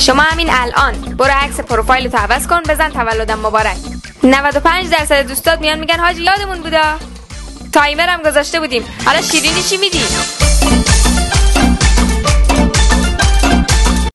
شما همین الان برو عکس پروفایلتو عوض کن، بزن تولدم مبارک. 95% دوستات میان میگن حاجی یادمون بودا، تایمر هم گذاشته بودیم. حالا شیرینی چی میدی؟